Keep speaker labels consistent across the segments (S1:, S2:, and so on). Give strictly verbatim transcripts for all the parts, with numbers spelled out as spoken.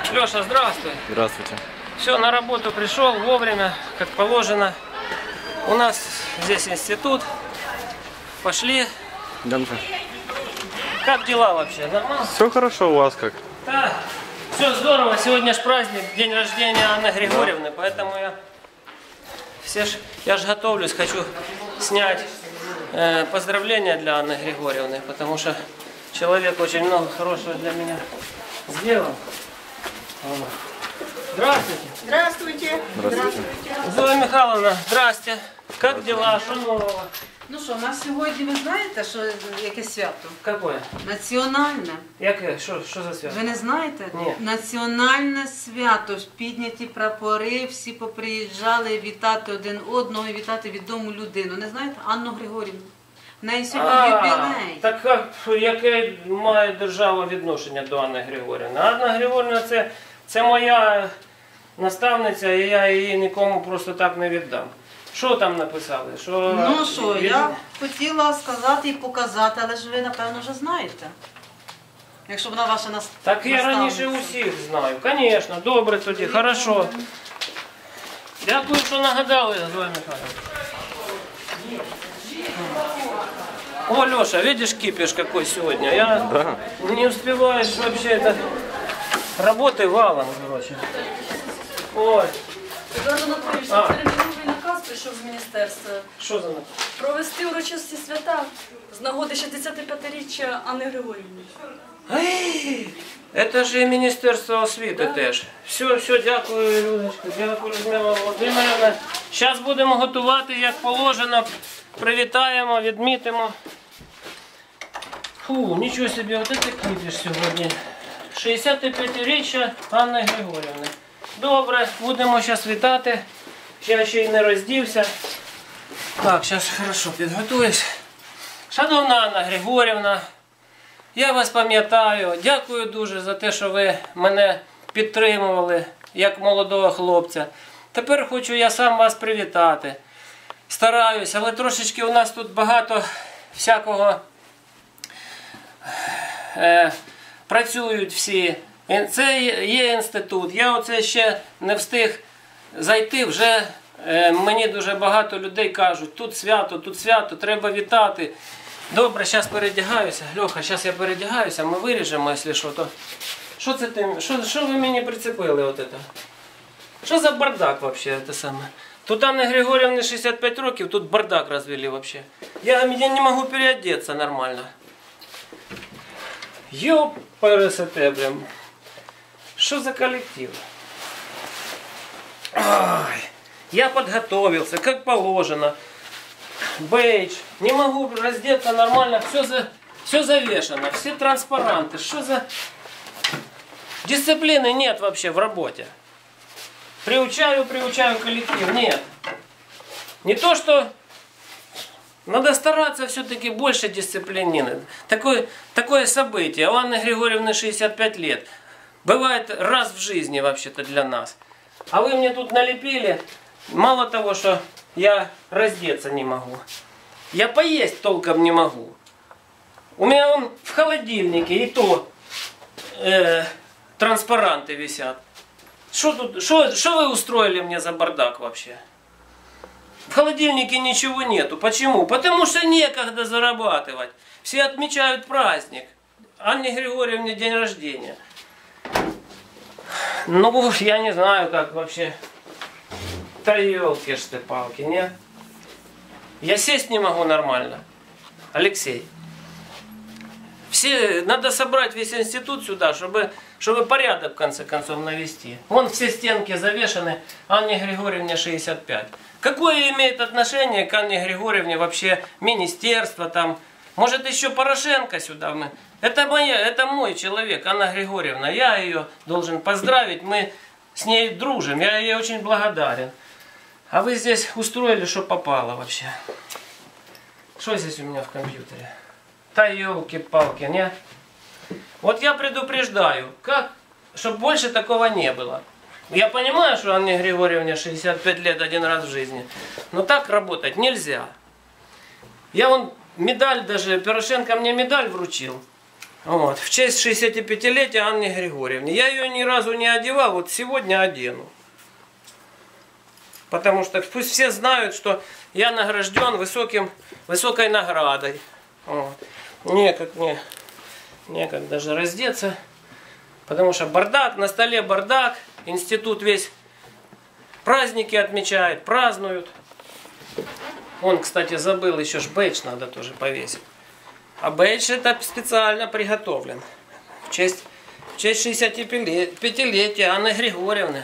S1: Леша, здравствуй.
S2: Здравствуйте.
S1: Все, на работу пришел вовремя, как положено. У нас здесь институт. Пошли.
S2: Идемте.
S1: Как дела вообще? Нормально?
S2: Все хорошо у вас как?
S1: Да, все здорово. Сегодня ж праздник, день рождения Анны Григорьевны, поэтому я все ж, я ж готовлюсь, хочу снять э, поздравления для Анны Григорьевны, потому что человек очень много хорошего для меня сделал. Здравствуйте.
S3: Здравствуйте.
S2: Здравствуйте.
S1: Зоя Михайловна, здрасте. Как дела? Что нового?
S3: Ну що, у нас сьогодні, ви знаєте, що яке свято?
S1: Какое?
S3: Національне.
S1: Яке? Що, що за свято?
S3: Ви не знаєте?
S1: Ні.
S3: Національне свято. Підняті прапори, всі поприїжджали вітати один одного і вітати відому людину. Не знаєте? Анну Григорівну. В неї сьогодні
S1: А,
S3: юбілей.
S1: так як, яке має держава відношення до Анни Григорівни? Анна Григорівна це, це моя наставниця, і я її нікому просто так не віддам. Що там написали? Що...
S3: Ну що, я хотіла сказати і показати, але ж ви, напевно, вже знаєте. Якщо вона ваша нас...
S1: Так я раніше усіх знаю. Звісно, добре тоді, хорошо. Дякую, що нагадали, Зоя Михайловна. О, Леша, видишь кипиш какой сегодня? Я
S2: Да.
S1: не успеваешь вообще это... Работы валом, короче. Ой,
S4: Едуард Анатолійович,
S1: А.
S4: терміновий наказ прийшов з міністерства
S1: что за...
S4: провести урочисті свята з нагоди шістдесятип'ятиріччя Анни Григорівни.
S1: Ай, это же Министерство освіти теж. Все, все, дякую, Людочка, дякую, Людмила Володимирівна. Зараз будемо готувати, як положено. Привітаємо, відмітимо. Фу, нічого собі, от це кипиш сьогодні. шістдесятип'ятиріччя Анни Григорівни. Добре, будемо зараз вітати. Я ще й не роздівся. Так, зараз хорошо підготуюсь. Шановна Анна Григорівна, я вас пам'ятаю. Дякую дуже за те, що ви мене підтримували як молодого хлопця. Тепер хочу я сам вас привітати. Стараюсь, але трошечки у нас тут багато всякого е, працюють всі. Це є інститут. Я оце ще не встиг зайти, вже е, мені дуже багато людей кажуть, тут свято, тут свято, треба вітати. Добре, зараз передягаюся. Льоха, зараз я передягаюся, ми виріжемо, якщо що, то... Що це ти, що, що ви мені прицепили от це? Що за бардак взагалі це саме? Тут Анны Григорьевны шістдесят п'ять років, тут бардак розвели вообще. Я, я не можу переодеться нормально. Ёппересете, прям. Что за коллектив? Ай, я подготовился, как положено. Бейдж. Не могу раздеться нормально, все, за, все завешено, все транспаранты. Что за... Дисциплины нет вообще в работе. Приучаю, приучаю коллектив. Нет. Не то, что надо стараться все-таки больше дисциплины. Такое, такое событие. У Анны Григорьевны шестьдесят пять лет. Бывает раз в жизни вообще-то для нас. А вы мне тут налепили. Мало того, что я раздеться не могу. Я поесть толком не могу. У меня он в холодильнике и то э, транспаранты висят. Что тут, что, что вы устроили мне за бардак вообще? В холодильнике ничего нету. Почему? Потому что некогда зарабатывать. Все отмечают праздник. Анне Григорьевне день рождения. Ну, я не знаю, как вообще. Да елки ж ты палки, не? Я сесть не могу нормально. Алексей. Все, надо собрать весь институт сюда, чтобы, чтобы порядок в конце концов навести. Вон все стенки завешаны, Анне Григорьевне шестьдесят пять. Какое имеет отношение к Анне Григорьевне вообще министерство там? Может еще Порошенко сюда мы? Это, моя, это мой человек, Анна Григорьевна. Я ее должен поздравить, мы с ней дружим, я ей очень благодарен. А вы здесь устроили, что попало вообще. Что здесь у меня в компьютере? Да елки-палки, не? Вот я предупреждаю, как, чтобы больше такого не было. Я понимаю, что Анне Григорьевне шестьдесят пять лет один раз в жизни, но так работать нельзя. Я вон медаль даже, Порошенко мне медаль вручил. Вот, в честь шестидесятипятилетия Анны Григорьевны. Я ее ни разу не одевал, вот сегодня одену. Потому что пусть все знают, что я награжден высоким, высокой наградой. Вот. Некак мне, некак даже раздеться. Потому что бардак, на столе бардак, институт весь праздники отмечает, празднуют. Он, кстати, забыл, еще ж бейдж надо тоже повесить. А бейдж это специально приготовлен. В честь, в честь шестидесятипятилетия Анны Григорьевны.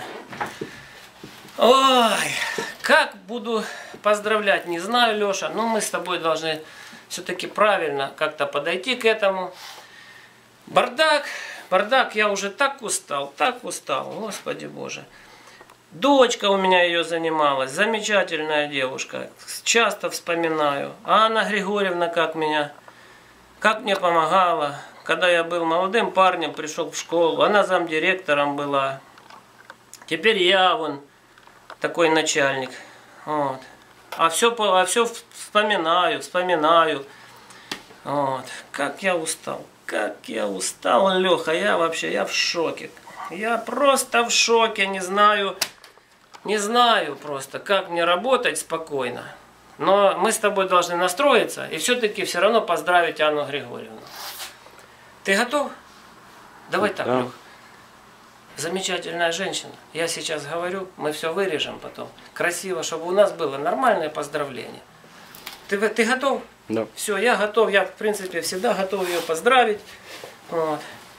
S1: Ой, как буду поздравлять, не знаю, Леша, но мы с тобой должны все-таки правильно как-то подойти к этому. Бардак, бардак, я уже так устал, так устал, Господи Боже. Дочка у меня ее занималась, замечательная девушка, часто вспоминаю. Анна Григорьевна как меня, как мне помогала. Когда я был молодым парнем, пришел в школу, она замдиректором была. Теперь я вон такой начальник. Вот. А все, а все вспоминаю, вспоминаю. Вот. Как я устал, как я устал, Леха, я вообще, я в шоке. Я просто в шоке, не знаю, не знаю просто, как мне работать спокойно. Но мы с тобой должны настроиться и все-таки все равно поздравить Анну Григорьевну. Ты готов? Давай так,
S2: Да.
S1: Лех. Замечательная женщина. Я сейчас говорю, мы все вырежем потом. Красиво, чтобы у нас было нормальное поздравление. Ты, ты готов?
S2: Да.
S1: Все, я готов. Я, в принципе, всегда готов ее поздравить. Вот.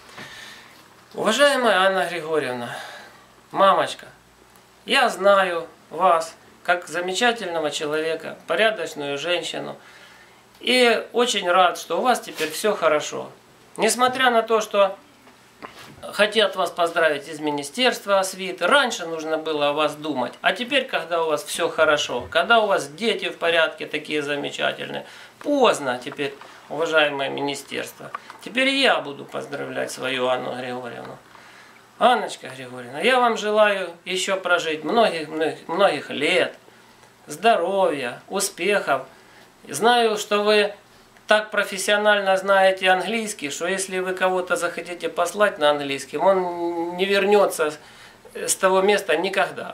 S1: Уважаемая Анна Григорьевна, мамочка, я знаю вас как замечательного человека, порядочную женщину. И очень рад, что у вас теперь все хорошо. Несмотря на то, что хотят вас поздравить из Министерства освиты. Раньше нужно было о вас думать. А теперь, когда у вас все хорошо, когда у вас дети в порядке такие замечательные, поздно теперь, уважаемое министерство. Теперь я буду поздравлять свою Анну Григорьевну. Анночка Григорьевна, я вам желаю еще прожить многих, многих, многих лет, здоровья, успехов. Знаю, что вы так профессионально знаете английский, что если вы кого-то захотите послать на английском, он не вернется с того места никогда.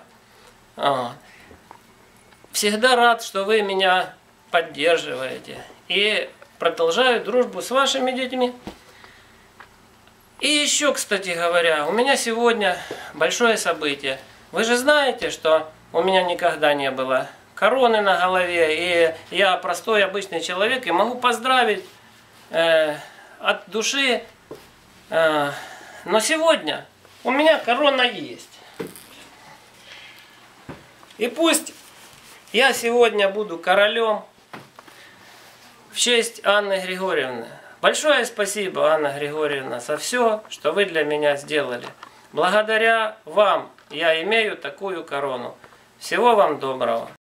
S1: Всегда рад, что вы меня поддерживаете. И продолжаю дружбу с вашими детьми. И еще, кстати говоря, у меня сегодня большое событие. Вы же знаете, что у меня никогда не было короны на голове, и я простой обычный человек, и могу поздравить э, от души. Э, но сегодня у меня корона есть. И пусть я сегодня буду королем в честь Анны Григорьевны. Большое спасибо, Анна Григорьевна, за все, что вы для меня сделали. Благодаря вам я имею такую корону. Всего вам доброго.